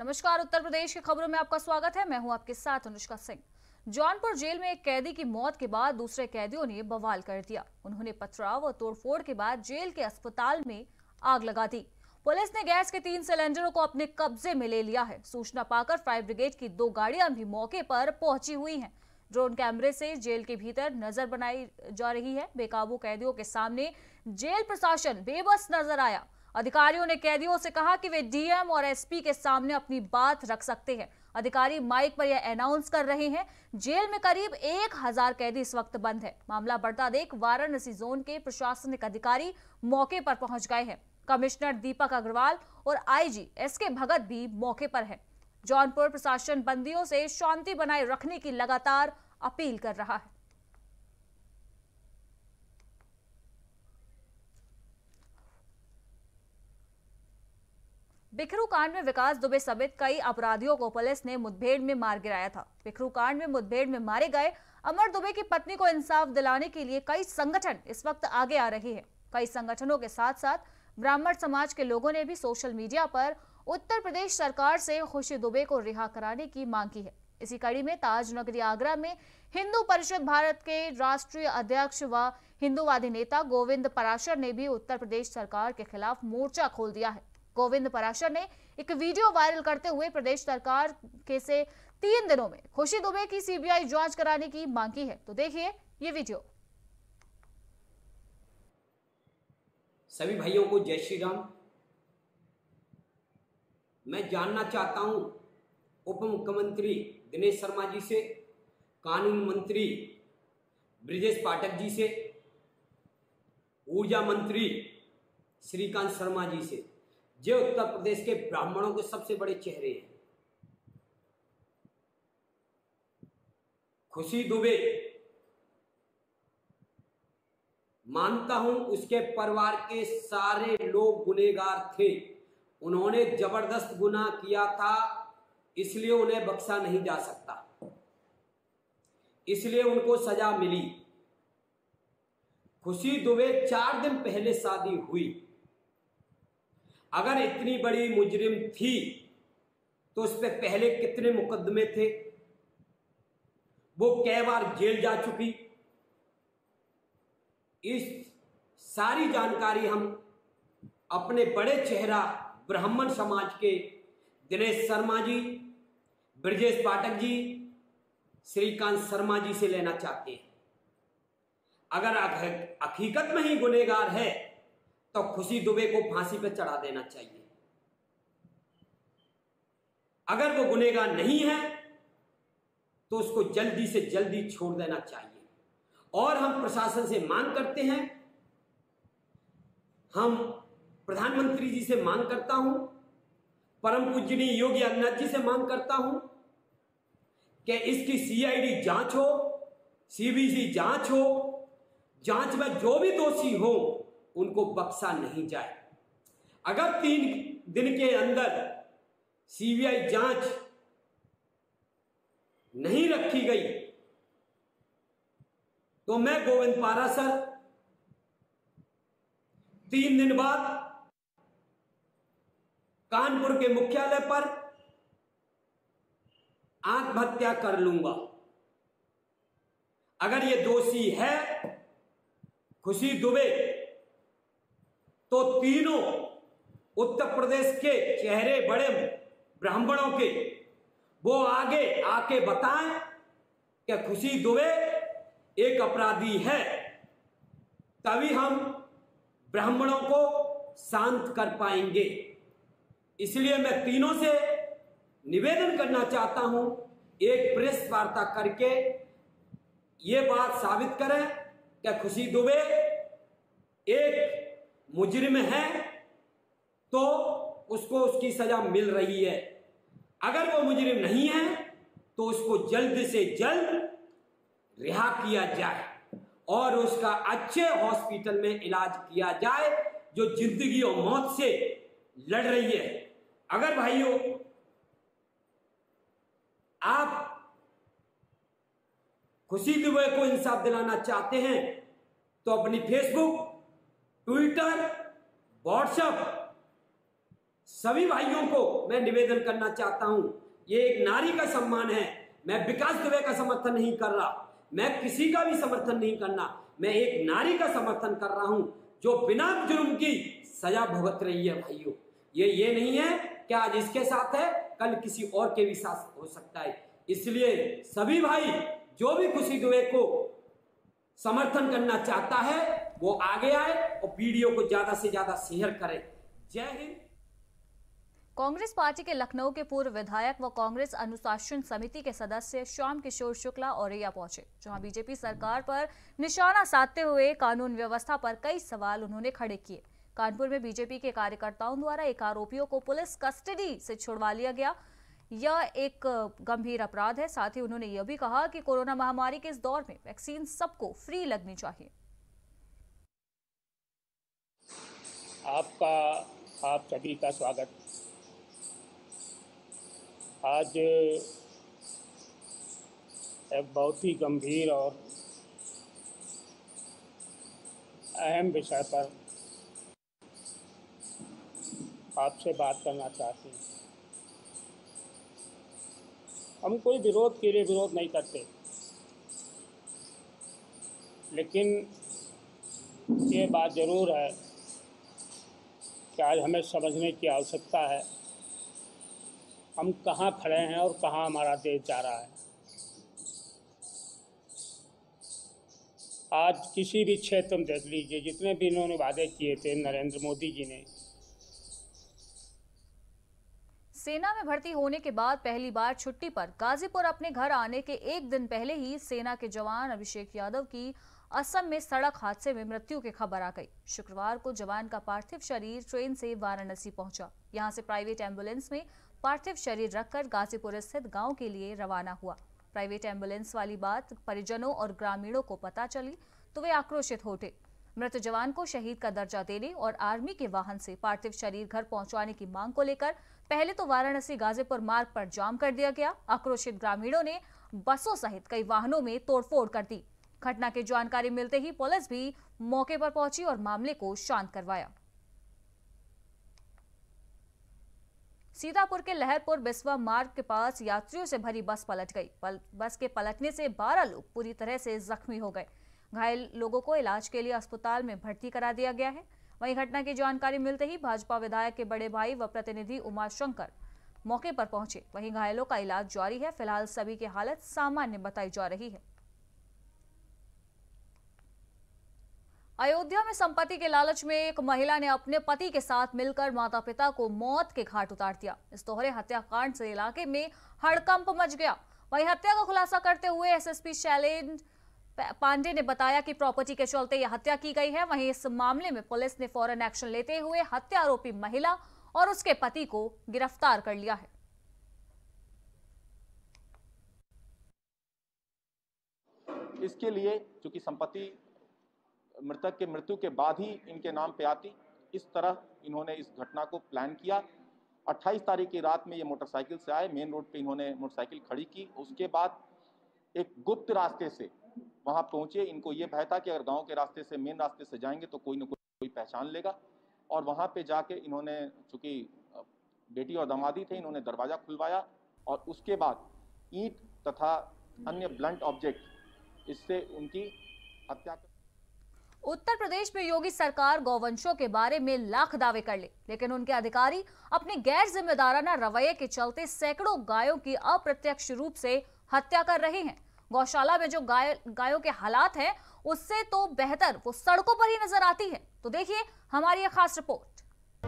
नमस्कार। उत्तर प्रदेश की खबरों में आपका स्वागत है। मैं हूं आपके साथ अनुष्का सिंह। जौनपुर जेल में एक कैदी की मौत के बाद दूसरे कैदियों ने बवाल कर दिया। उन्होंने पथराव और तोड़फोड़ के बाद जेल के अस्पताल में आग लगा दी। पुलिस ने गैस के 3 सिलेंडरों को अपने कब्जे में ले लिया है। सूचना पाकर फायर ब्रिगेड की 2 गाड़ियां भी मौके पर पहुंची हुई हैं। ड्रोन कैमरे से जेल के भीतर नजर बनाई जा रही है। बेकाबू कैदियों के सामने जेल प्रशासन बेबस नजर आया। अधिकारियों ने कैदियों से कहा कि वे डीएम और एसपी के सामने अपनी बात रख सकते हैं। अधिकारी माइक पर यह अनाउंस कर रहे हैं। जेल में करीब 1000 कैदी इस वक्त बंद है। मामला बढ़ता देख वाराणसी जोन के प्रशासनिक अधिकारी मौके पर पहुंच गए हैं। कमिश्नर दीपक अग्रवाल और आईजी एसके भगत भी मौके पर है। जौनपुर प्रशासन बंदियों से शांति बनाए रखने की लगातार अपील कर रहा है। बिखरू कांड में विकास दुबे समेत कई अपराधियों को पुलिस ने मुठभेड़ में मार गिराया था। बिखरू कांड में मुठभेड़ में मारे गए अमर दुबे की पत्नी को इंसाफ दिलाने के लिए कई संगठन इस वक्त आगे आ रहे हैं। कई संगठनों के साथ साथ ब्राह्मण समाज के लोगों ने भी सोशल मीडिया पर उत्तर प्रदेश सरकार से खुशी दुबे को रिहा कराने की मांग की है। इसी कड़ी में ताज नगरी आगरा में हिंदू परिषद भारत के राष्ट्रीय अध्यक्ष व हिंदूवादी नेता गोविंद पराशर ने भी उत्तर प्रदेश सरकार के खिलाफ मोर्चा खोल दिया है। गोविंद पराशर ने एक वीडियो वायरल करते हुए प्रदेश सरकार के से 3 दिनों में खुशी दुबे की सीबीआई जांच कराने की मांग की है। तो देखिए ये वीडियो। सभी भाइयों को जय श्री राम। मैं जानना चाहता हूं उप मुख्यमंत्री दिनेश शर्मा जी से, कानून मंत्री ब्रिजेश पाठक जी से, ऊर्जा मंत्री श्रीकांत शर्मा जी से, जो उत्तर प्रदेश के ब्राह्मणों के सबसे बड़े चेहरे हैं। खुशी दुबे, मानता हूं उसके परिवार के सारे लोग गुनहगार थे। उन्होंने जबरदस्त गुनाह किया था, इसलिए उन्हें बख्शा नहीं जा सकता, इसलिए उनको सजा मिली। खुशी दुबे 4 दिन पहले शादी हुई। अगर इतनी बड़ी मुजरिम थी तो उस पे पहले कितने मुकदमे थे, वो कई बार जेल जा चुकी। इस सारी जानकारी हम अपने बड़े चेहरा ब्राह्मण समाज के दिनेश शर्मा जी, ब्रजेश पाठक जी, श्रीकांत शर्मा जी से लेना चाहते हैं। अगर हकीकत में ही गुनहगार है तो खुशी दुबे को फांसी पर चढ़ा देना चाहिए। अगर वो गुनहगार नहीं है तो उसको जल्दी से जल्दी छोड़ देना चाहिए। और हम प्रशासन से मांग करते हैं, हम प्रधानमंत्री जी से मांग करता हूं, परम पूजनीय योगी आदित्यनाथ जी से मांग करता हूं कि इसकी सीआईडी जांच हो, सीबीसी जांच हो। जांच में जो भी दोषी हो उनको बख्शा नहीं जाए। अगर 3 दिन के अंदर सीबीआई जांच नहीं रखी गई तो मैं गोविंद पाराशर 3 दिन बाद कानपुर के मुख्यालय पर आत्महत्या कर लूंगा। अगर ये दोषी है खुशी दुबे तो तीनों उत्तर प्रदेश के चेहरे बड़े ब्राह्मणों के वो आगे आके बताएं कि खुशी दुबे एक अपराधी है, तभी हम ब्राह्मणों को शांत कर पाएंगे। इसलिए मैं तीनों से निवेदन करना चाहता हूं, एक प्रेस वार्ता करके ये बात साबित करें कि खुशी दुबे एक मुजरिम है तो उसको उसकी सजा मिल रही है। अगर वो मुजरिम नहीं है तो उसको जल्द से जल्द रिहा किया जाए और उसका अच्छे हॉस्पिटल में इलाज किया जाए जो जिंदगी और मौत से लड़ रही है। अगर भाइयों आप खुशी दुबे को इंसाफ दिलाना चाहते हैं तो अपनी फेसबुक, ट्विटर, व्हाट्सएप सभी भाइयों को मैं निवेदन करना चाहता हूं, ये एक नारी का सम्मान है। मैं विकास दुबे का समर्थन नहीं कर रहा, मैं किसी का भी समर्थन नहीं करना, मैं एक नारी का समर्थन कर रहा हूं जो बिना जुर्म की सजा भुगत रही है। भाइयों, ये नहीं है कि आज इसके साथ है कल किसी और के भी साथ हो सकता है। इसलिए सभी भाई जो भी खुशी दुबे को समर्थन करना चाहता है वो आगे आए और वीडियो को ज्यादा से ज्यादा शेयर करे। जय हिंद। कांग्रेस पार्टी के लखनऊ के पूर्व विधायक व कांग्रेस अनुशासन समिति के सदस्य श्याम किशोर शुक्ला औरैया पहुंचे, जहां बीजेपी सरकार पर निशाना साधते हुए कानून व्यवस्था पर कई सवाल उन्होंने खड़े किए। कानपुर में बीजेपी के कार्यकर्ताओं द्वारा एक आरोपियों को पुलिस कस्टडी से छुड़वा लिया गया, यह एक गंभीर अपराध है। साथ ही उन्होंने यह भी कहा कि कोरोना महामारी के इस दौर में वैक्सीन सबको फ्री लगनी चाहिए। आप सभी का स्वागत। आज एक बहुत ही गंभीर और अहम विषय पर आपसे बात करना चाहती हूँ। हम कोई विरोध के लिए विरोध नहीं करते, लेकिन ये बात ज़रूर है कि आज हमें समझने की आवश्यकता है हम कहाँ खड़े हैं और कहाँ हमारा देश जा रहा है। आज किसी भी क्षेत्र में देख लीजिए, जितने भी इन्होंने वादे किए थे नरेंद्र मोदी जी ने। सेना में भर्ती होने के बाद पहली बार छुट्टी पर गाजीपुर अपने घर आने के एक दिन पहले ही सेना के जवान अभिषेक यादव की असम में सड़क हादसे में मृत्यु की खबर आ गई। शुक्रवार को जवान का पार्थिव शरीर ट्रेन से वाराणसी पहुंचा। यहां से प्राइवेट एम्बुलेंस में पार्थिव शरीर रखकर गाजीपुर स्थित गांव के लिए रवाना हुआ। प्राइवेट एम्बुलेंस वाली बात परिजनों और ग्रामीणों को पता चली तो वे आक्रोशित हो उठे। मृत जवान को शहीद का दर्जा देने और आर्मी के वाहन से पार्थिव शरीर घर पहुंचाने की मांग को लेकर पहले तो वाराणसी गाजीपुर मार्ग पर जाम कर दिया गया। आक्रोशित ग्रामीणों ने बसों सहित कई वाहनों में तोड़फोड़ कर दी। घटना की जानकारी मिलते ही पुलिस भी मौके पर पहुंची और मामले को शांत करवाया। सीतापुर के लहरपुर बिस्वा मार्ग के पास यात्रियों से भरी बस पलट गई। बस के पलटने से 12 लोग पूरी तरह से जख्मी हो गए। घायल लोगों को इलाज के लिए अस्पताल में भर्ती करा दिया गया है। वहीं घटना की जानकारी मिलते ही भाजपा विधायक के बड़े भाई व प्रतिनिधि उमाशंकर मौके पर पहुंचे। वहीं घायलों का इलाज जारी है। फिलहाल सभी की हालत सामान्य बताई जा रही है। अयोध्या में संपत्ति के लालच में एक महिला ने अपने पति के साथ मिलकर माता पिता को मौत के घाट उतार दिया। इस दोहरे हत्याकांड से इलाके में हड़कंप मच गया। वहीं हत्या का खुलासा करते हुए एसएसपी शैलेंद्र पांडे ने बताया कि प्रॉपर्टी के चलते यह हत्या की गई है। वहीं इस मामले में पुलिस ने फौरन एक्शन लेते हुए हत्या आरोपी महिला और उसके पति को गिरफ्तार कर लिया है। इसके लिए चूंकि संपत्ति मृतक के मृत्यु के बाद ही इनके नाम पे आती, इस तरह इन्होंने इस घटना को प्लान किया। 28 तारीख की रात में ये मोटरसाइकिल से आए, मेन रोड पे इन्होंने मोटरसाइकिल खड़ी की। उसके बाद एक गुप्त रास्ते से वहां पहुंचे। इनको ये भय था कि अगर गांव के रास्ते से मेन रास्ते से जाएंगे तो कोई न कोई पहचान लेगा। और वहां पे जाके इन्होंने, चूंकि बेटी और दामादी थे, इन्होंने दरवाजा खुलवाया और उसके बाद ईंट तथा अन्य ब्लंट ऑब्जेक्ट इससे उनकी हत्या। उत्तर प्रदेश में योगी सरकार गौवंशों के बारे में लाख दावे कर ले, लेकिन उनके अधिकारी अपने गैर जिम्मेदाराना रवैये के चलते सैकड़ों गायों की अप्रत्यक्ष रूप से हत्या कर रहे हैं। गौशाला में जो गायों के हालात हैं उससे तो बेहतर वो सड़कों पर ही नजर आती है। तो देखिए हमारी यह खास रिपोर्ट।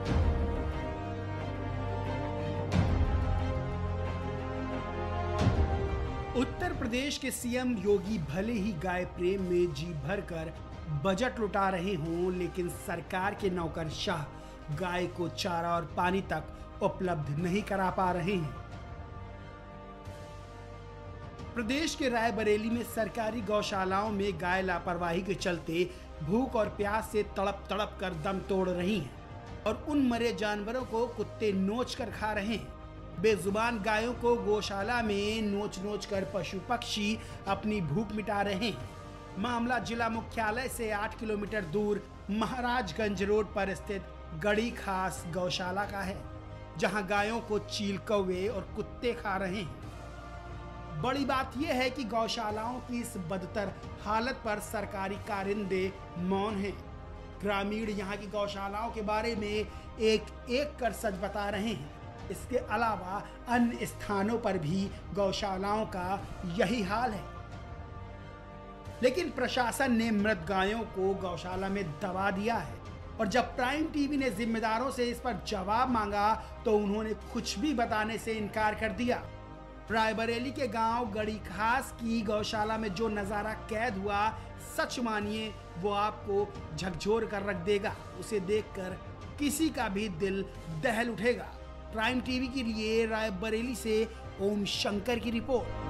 उत्तर प्रदेश के सीएम योगी भले ही गाय प्रेम में जी भरकर बजट लुटा रहे हों, लेकिन सरकार के नौकरशाह गाय को चारा और पानी तक उपलब्ध नहीं करा पा रहे हैं। प्रदेश के रायबरेली में सरकारी गौशालाओं में गाय लापरवाही के चलते भूख और प्यास से तड़प तड़प कर दम तोड़ रही हैं और उन मरे जानवरों को कुत्ते नोच कर खा रहे हैं। बेजुबान गायों को गौशाला में नोच नोच कर पशु पक्षी अपनी भूख मिटा रहे हैं। मामला जिला मुख्यालय से 8 किलोमीटर दूर महाराजगंज रोड पर स्थित गड़ी खास गौशाला का है। जहां गायों को चील कौवे और कुत्ते खा रहे हैं। बड़ी बात यह है कि गौशालाओं की इस बदतर हालत पर सरकारी कारिंदे मौन हैं। ग्रामीण यहाँ की गौशालाओं के बारे में एक एक कर सच बता रहे हैं। इसके अलावा अन्य स्थानों पर भी गौशालाओं का यही हाल है, लेकिन प्रशासन ने मृत गायों को गौशाला में दबा दिया है। और जब प्राइम टीवी ने जिम्मेदारों से इस पर जवाब मांगा तो उन्होंने कुछ भी बताने से इनकार कर दिया। रायबरेली के गांव गड़ी खास की गौशाला में जो नजारा कैद हुआ, सच मानिए वो आपको झकझोर कर रख देगा। उसे देखकर किसी का भी दिल दहल उठेगा। प्राइम टीवी के लिए रायबरेली से ओम शंकर की रिपोर्ट।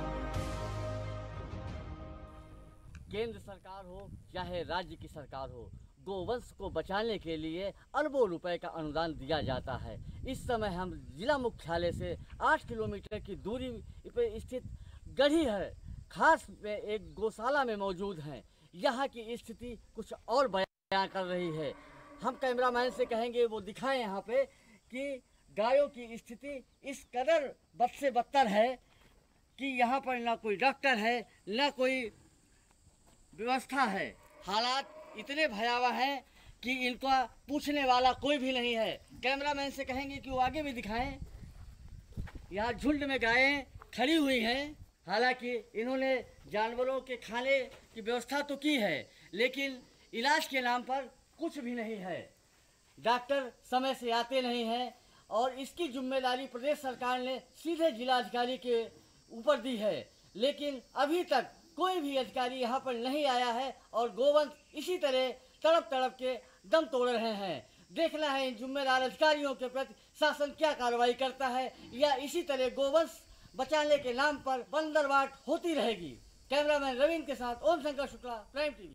केंद्र सरकार हो चाहे राज्य की सरकार हो, गोवंश को बचाने के लिए अरबों रुपए का अनुदान दिया जाता है। इस समय हम जिला मुख्यालय से 8 किलोमीटर की दूरी पर स्थित गढ़ी है खास में एक गौशाला में मौजूद हैं। यहाँ की स्थिति कुछ और बयां कर रही है। हम कैमरामैन से कहेंगे वो दिखाएं यहाँ पे कि गायों की स्थिति इस कदर बद से बदतर है कि यहाँ पर ना कोई डॉक्टर है ना कोई व्यवस्था है। हालात इतने भयावह हैं कि इनका पूछने वाला कोई भी नहीं है। कैमरामैन से कहेंगे कि वो आगे भी दिखाएं। यहाँ झुंड में गायें खड़ी हुई हैं। हालांकि इन्होंने जानवरों के खाने की व्यवस्था तो की है, लेकिन इलाज के नाम पर कुछ भी नहीं है। डॉक्टर समय से आते नहीं हैं और इसकी जिम्मेदारी प्रदेश सरकार ने सीधे जिलाधिकारी के ऊपर दी है, लेकिन अभी तक कोई भी अधिकारी यहाँ पर नहीं आया है और गोवंश इसी तरह तड़प तड़प के दम तोड़ रहे हैं। देखना है इन जिम्मेदार अधिकारियों के प्रति शासन क्या कार्रवाई करता है या इसी तरह गोवंश बचाने के नाम पर बंदरबाट होती रहेगी। कैमरामैन रवीन के साथ ओम शंकर शुक्ला, प्राइम टीवी।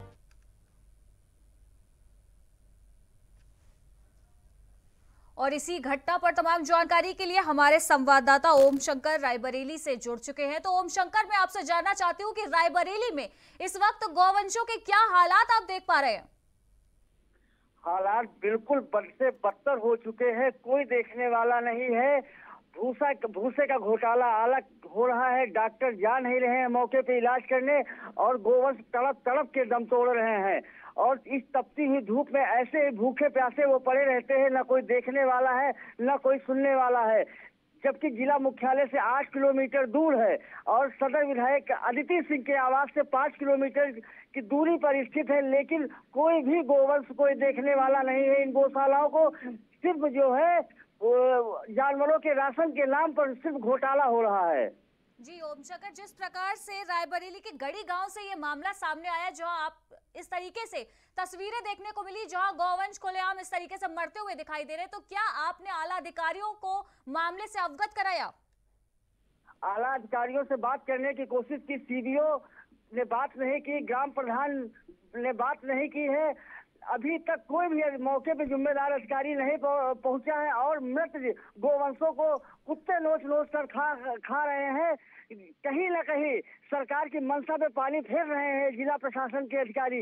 और इसी घटना पर तमाम जानकारी के लिए हमारे संवाददाता ओम शंकर रायबरेली से जुड़ चुके हैं। तो ओम शंकर, मैं आपसे जानना चाहती हूँ कि रायबरेली में इस वक्त गौवंशों के क्या हालात आप देख पा रहे हैं? हालात बिल्कुल बद से बदतर हो चुके हैं। कोई देखने वाला नहीं है। भूसे का घोटाला अलग हो रहा है। डॉक्टर जा नहीं रहे हैं मौके पे इलाज करने और गोवंश तड़प तड़प के दम तोड़ रहे हैं। और इस तपती हुई धूप में ऐसे भूखे प्यासे वो पड़े रहते हैं, ना कोई देखने वाला है ना कोई सुनने वाला है। जबकि जिला मुख्यालय से 8 किलोमीटर दूर है और सदर विधायक अदिति सिंह के आवास से 5 किलोमीटर की दूरी पर स्थित है, लेकिन कोई भी गोवंश कोई देखने वाला नहीं है। इन गौशालाओं को सिर्फ जो है जानवरों के राशन के नाम पर सिर्फ घोटाला हो रहा है। जी ओम शंकर, जिस प्रकार से रायबरेली के गढ़ी गांव से ये मामला सामने आया, जहां आप इस तरीके से तस्वीरें देखने को मिली जहां गौवंश खुलेआम इस तरीके से मरते हुए दिखाई दे रहे, तो क्या आपने आला अधिकारियों को मामले से अवगत कराया? आला अधिकारियों से बात करने की कोशिश की, सीडीओ ने बात नहीं की, ग्राम प्रधान ने बात नहीं की है। अभी तक कोई भी मौके पे जिम्मेदार अधिकारी नहीं पहुंचा है और मृत गोवंशों को कुत्ते नोच नोच कर खा रहे हैं। कहीं ना कहीं सरकार की मंशा पे पानी फेर रहे हैं जिला प्रशासन के अधिकारी।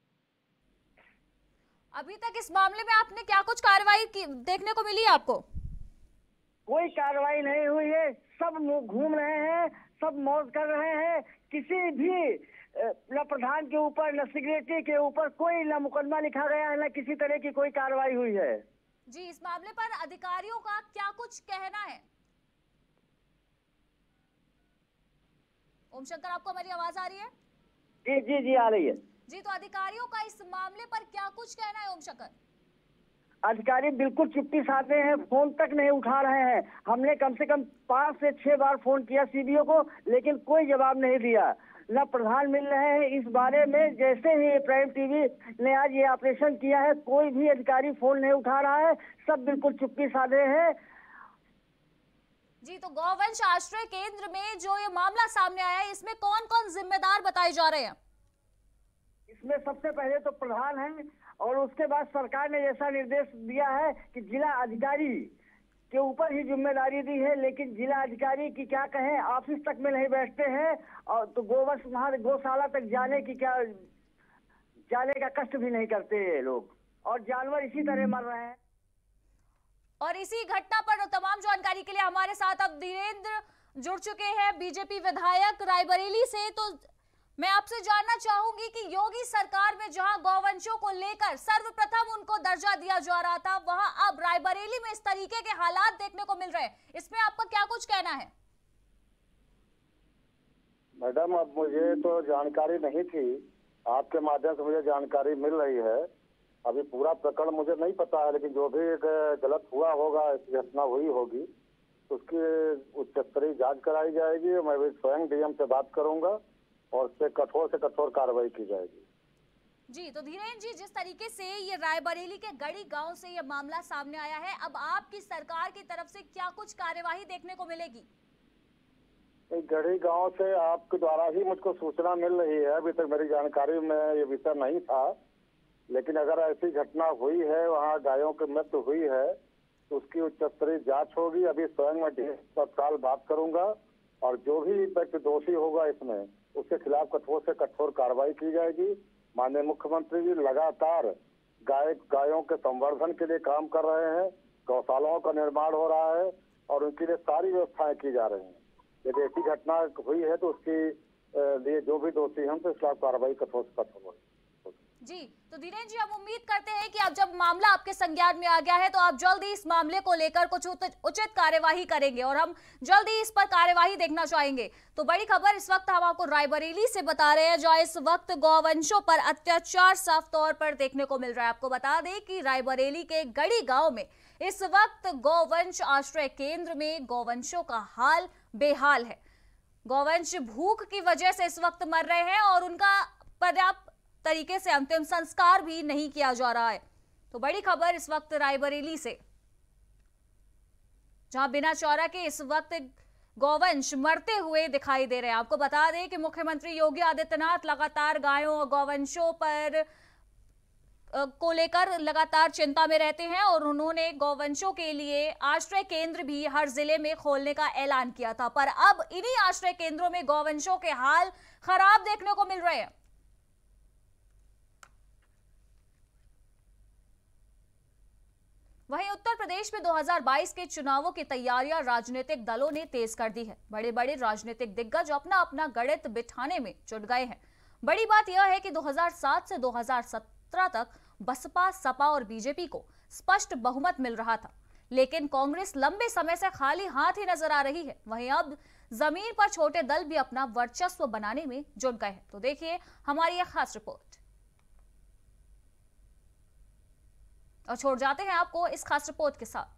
अभी तक इस मामले में आपने क्या कुछ कार्रवाई देखने को मिली है आपको? कोई कार्रवाई नहीं हुई है। सब घूम रहे हैं, सब मौज कर रहे हैं। किसी भी न प्रधान के ऊपर न सेक्रेटरी के ऊपर कोई न मुकदमा लिखा गया है, न किसी तरह की कोई कार्रवाई हुई है। जी, इस मामले पर अधिकारियों का क्या कुछ कहना है? ओम शंकर, आपको हमारी आवाज आ रही है? जी जी जी आ रही है। जी, तो अधिकारियों का इस मामले पर क्या कुछ कहना है ओम शंकर? अधिकारी बिल्कुल चुप्पी साधे हैं, फोन तक नहीं उठा रहे हैं। हमने कम से कम 5 से 6 बार फोन किया सीडीओ को, लेकिन कोई जवाब नहीं दिया। न प्रधान मिल रहे हैं इस बारे में। जैसे ही प्राइम टीवी ने आज ये ऑपरेशन किया है, कोई भी अधिकारी फोन नहीं उठा रहा है। सब बिल्कुल चुप्पी साधे हैं। जी, तो गौवंश आश्रय केंद्र में जो ये मामला सामने आया है, इसमें कौन कौन जिम्मेदार बताए जा रहे हैं? इसमें सबसे पहले तो प्रधान है और उसके बाद सरकार ने ऐसा निर्देश दिया है कि जिला अधिकारी के ऊपर ही जिम्मेदारी दी है। लेकिन जिला अधिकारी की क्या कहें, ऑफिस तक में नहीं बैठते हैं और तो गोवंश वहां गौशाला तक जाने का कष्ट भी नहीं करते ये लोग, और जानवर इसी तरह मर रहे हैं। और इसी घटना पर तमाम जानकारी के लिए हमारे साथ अब धीरेन्द्र जुड़ चुके हैं, बीजेपी विधायक रायबरेली से। तो मैं आपसे जानना चाहूंगी कि योगी सरकार में जहां गौवंशों को लेकर सर्वप्रथम उनको दर्जा दिया जा रहा था, वहां अब रायबरेली में इस तरीके के हालात देखने को मिल रहे हैं, इसमें आपका क्या कुछ कहना है? मैडम, अब मुझे तो जानकारी नहीं थी, आपके माध्यम से मुझे जानकारी मिल रही है। अभी पूरा प्रकरण मुझे नहीं पता है, लेकिन जो भी गलत हुआ होगा, घटना हुई होगी, उसकी उच्च स्तरीय जांच कराई जाएगी। मैं भी स्वयं डीएम से बात करूंगा और उससे कठोर से कठोर कार्रवाई की जाएगी। जी, तो धीरेन्द्र जी, जिस तरीके से ये रायबरेली के गढ़ी गांव से ये मामला सामने आया है, अब आपकी सरकार की तरफ से क्या कुछ कार्यवाही देखने को मिलेगी? गढ़ी गांव से आपके द्वारा ही मुझको सूचना मिल रही है। अभी तक मेरी जानकारी में ये विषय नहीं था, लेकिन अगर ऐसी घटना हुई है, वहाँ गायों की मृत्यु हुई है, तो उसकी उच्च स्तरीय जाँच होगी। अभी स्वयं मैं डीएम तत्काल बात करूंगा और जो भी व्यक्ति दोषी होगा इसमें, उसके खिलाफ कठोर से कठोर कार्रवाई की जाएगी। माननीय मुख्यमंत्री जी लगातार गायों के संवर्धन के लिए काम कर रहे हैं, गौशालाओं का निर्माण हो रहा है और उनके लिए सारी व्यवस्थाएं की जा रही हैं। यदि ऐसी घटना हुई है तो उसके लिए जो भी दोषी हैं, तो इस खिलाफ कार्रवाई कठोर से कठोर होगी। जी, तो धीरेन्द्र जी, हम उम्मीद करते हैं कि अब जब मामला आपके संज्ञान में आ गया है, तो आप जल्द ही इस मामले को लेकर कुछ उचित कार्यवाही करेंगे और हम जल्द ही इस पर कार्यवाही देखना चाहेंगे। तो बड़ी खबर इस वक्त हम आपको रायबरेली से बता रहे हैं, जहां इस वक्त गौवंशों पर अत्याचार साफ तौर पर देखने को मिल रहा है। आपको बता दें कि रायबरेली के गढ़ी गांव में इस वक्त गौवंश आश्रय केंद्र में गौवंशों का हाल बेहाल है। गौवंश भूख की वजह से इस वक्त मर रहे हैं और उनका पर्याप्त तरीके से अंतिम संस्कार भी नहीं किया जा रहा है। तो बड़ी खबर इस वक्त रायबरेली से, जहां बिना चौरा के इस वक्त गौवंश मरते हुए दिखाई दे रहे हैं। आपको बता दें कि मुख्यमंत्री योगी आदित्यनाथ लगातार गायों और गौवंशों पर को लेकर लगातार चिंता में रहते हैं और उन्होंने गौवंशों के लिए आश्रय केंद्र भी हर जिले में खोलने का ऐलान किया था। पर अब इन्हीं आश्रय केंद्रों में गौवंशों के हाल खराब देखने को मिल रहे हैं। वहीं उत्तर प्रदेश में 2022 के चुनावों की तैयारियां राजनीतिक दलों ने तेज कर दी है। बड़े बड़े राजनीतिक दिग्गज अपना अपना गणित बिठाने में जुट गए हैं। बड़ी बात यह है कि 2007 से 2017 तक बसपा, सपा और बीजेपी को स्पष्ट बहुमत मिल रहा था, लेकिन कांग्रेस लंबे समय से खाली हाथ ही नजर आ रही है। वहीं अब जमीन पर छोटे दल भी अपना वर्चस्व बनाने में जुट गए हैं। तो देखिए हमारी यह खास रिपोर्ट और छोड़ जाते हैं आपको इस खास रिपोर्ट के साथ।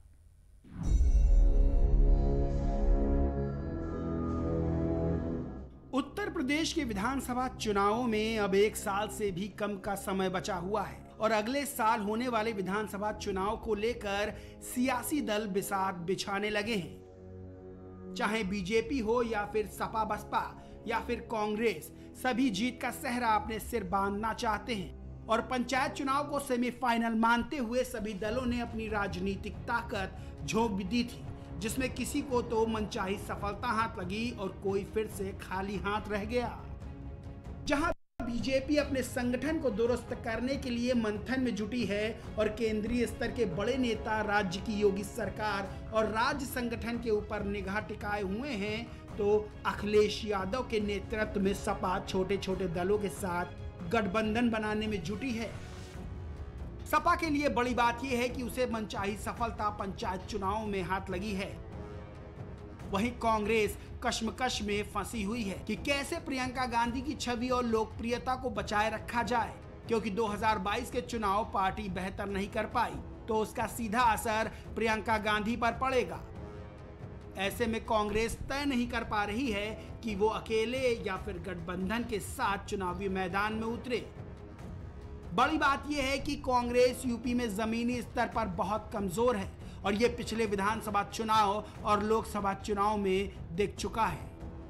उत्तर प्रदेश के विधानसभा चुनावों में अब 1 साल से भी कम का समय बचा हुआ है और अगले साल होने वाले विधानसभा चुनाव को लेकर सियासी दल बिसात बिछाने लगे हैं। चाहे बीजेपी हो या फिर सपा बसपा या फिर कांग्रेस, सभी जीत का सेहरा अपने सिर बांधना चाहते हैं और पंचायत चुनाव को सेमीफाइनल मानते हुए सभी दलों ने अपनी राजनीतिक ताकत झोंक भी दी थी, जिसमें किसी को तो मनचाही सफलता हाथ लगी और कोई फिर से खाली हाथ रह गया। जहां बीजेपी अपने संगठन को दुरुस्त करने के लिए मंथन में जुटी है और केंद्रीय स्तर के बड़े नेता राज्य की योगी सरकार और राज्य संगठन के ऊपर निगाह टिकाए हुए हैं, तो अखिलेश यादव के नेतृत्व में सपा छोटे छोटे दलों के साथ गठबंधन बनाने में जुटी है। सपा के लिए बड़ी बात यह है कि उसे मनचाही सफलता पंचायत चुनाव में हाथ लगी है। वहीं कांग्रेस कश्मकश में फंसी हुई है कि कैसे प्रियंका गांधी की छवि और लोकप्रियता को बचाए रखा जाए, क्योंकि 2022 के चुनाव पार्टी बेहतर नहीं कर पाई तो उसका सीधा असर प्रियंका गांधी पर पड़ेगा। ऐसे में कांग्रेस तय नहीं कर पा रही है कि वो अकेले या फिर गठबंधन के साथ चुनावी मैदान में उतरे। बड़ी बात यह है कि कांग्रेस यूपी में जमीनी स्तर पर बहुत कमजोर है और ये पिछले विधानसभा चुनाव और लोकसभा चुनाव में दिख चुका है।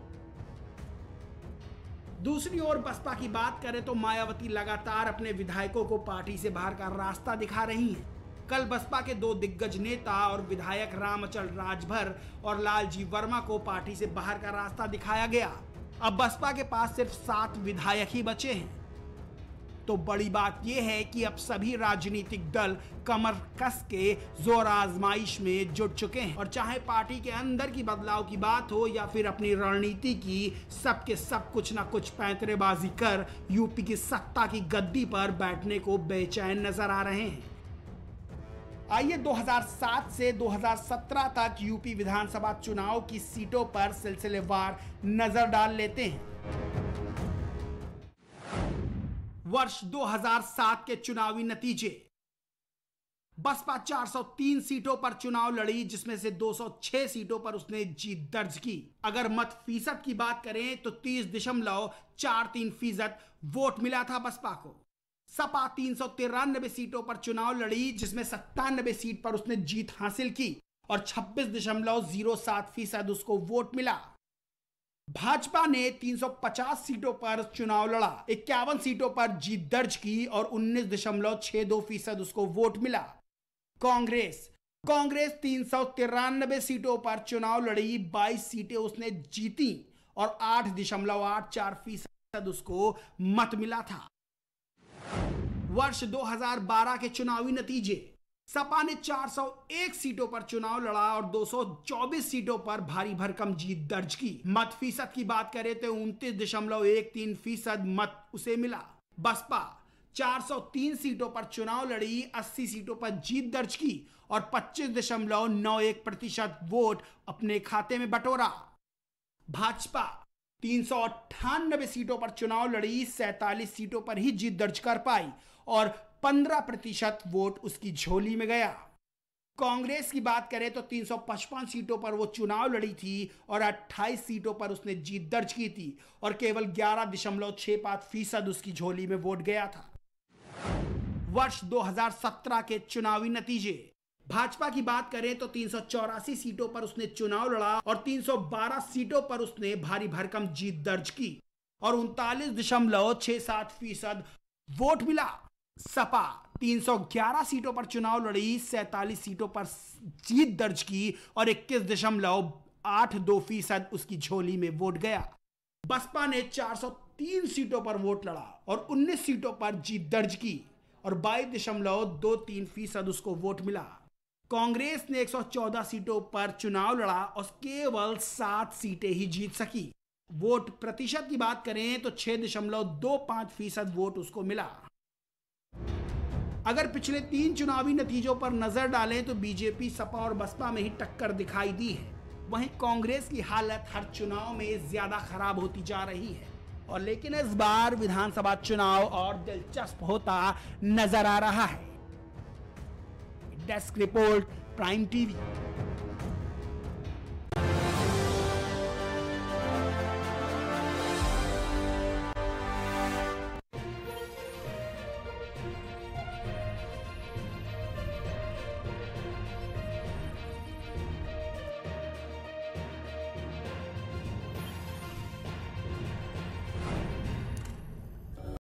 दूसरी ओर बसपा की बात करें तो मायावती लगातार अपने विधायकों को पार्टी से बाहर का रास्ता दिखा रही हैं। कल बसपा के 2 दिग्गज नेता और विधायक रामचल राजभर और लालजी वर्मा को पार्टी से बाहर का रास्ता दिखाया गया। अब बसपा के पास सिर्फ 7 विधायक ही बचे हैं। तो बड़ी बात यह है कि अब सभी राजनीतिक दल कमर कस के जोर आजमाइश में जुट चुके हैं और चाहे पार्टी के अंदर की बदलाव की बात हो या फिर अपनी रणनीति की, सबके सब कुछ ना कुछ पैंतरेबाजी कर यूपी की सत्ता की गद्दी पर बैठने को बेचैन नजर आ रहे हैं। आइए 2007 से 2017 तक यूपी विधानसभा चुनाव की सीटों पर सिलसिलेवार नजर डाल लेते हैं। वर्ष 2007 के चुनावी नतीजे। बसपा 403 सीटों पर चुनाव लड़ी, जिसमें से 206 सीटों पर उसने जीत दर्ज की। अगर मत फीसद की बात करें तो 30.43% वोट मिला था बसपा को। सपा 393 सीटों पर चुनाव लड़ी, जिसमें 97 सीट पर उसने जीत हासिल की और 26.07% उसको वोट मिला। भाजपा ने 350 सीटों पर चुनाव लड़ा, 51 सीटों पर जीत दर्ज की और 19.62% उसको वोट मिला। कांग्रेस 393 सीटों पर चुनाव लड़ी, 22 सीटें उसने जीती और 8.84% उसको मत मिला था। वर्ष 2012 के चुनावी नतीजे। सपा ने 401 सीटों पर चुनाव लड़ा और 224 सीटों पर भारी भरकम जीत दर्ज की। मत फीसद की बात करें तो 29.13% मत उसे मिला। बसपा 403 सीटों पर चुनाव लड़ी, 80 सीटों पर जीत दर्ज की और 25.91% वोट अपने खाते में बटोरा। भाजपा 398 सीटों पर चुनाव लड़ी, 47 सीटों पर ही जीत दर्ज कर पाई और 15% वोट उसकी झोली में गया। कांग्रेस की बात करें तो 355 सीटों पर वो चुनाव लड़ी थी और 28 सीटों पर उसने जीत दर्ज की थी और केवल 11.65% उसकी झोली में वोट गया था। वर्ष 2017 के चुनावी नतीजे। भाजपा की बात करें तो 384 सीटों पर उसने चुनाव लड़ा और 312 सीटों पर उसने भारी भरकम जीत दर्ज की और 39.67% वोट मिला। सपा 311 सीटों पर चुनाव लड़ी, 47 सीटों पर जीत दर्ज की और 21.82% उसकी झोली में वोट गया। बसपा ने 403 सीटों पर वोट लड़ा और 19 सीटों पर जीत दर्ज की और 22.23% उसको वोट मिला। कांग्रेस ने 114 सीटों पर चुनाव लड़ा और केवल 7 सीटें ही जीत सकी। वोट प्रतिशत की बात करें तो 6.25% वोट उसको मिला। अगर पिछले 3 चुनावी नतीजों पर नजर डालें तो बीजेपी, सपा और बसपा में ही टक्कर दिखाई दी है। वहीं कांग्रेस की हालत हर चुनाव में ज्यादा खराब होती जा रही है और लेकिन इस बार विधानसभा चुनाव और दिलचस्प होता नजर आ रहा है। Desk report, prime TV.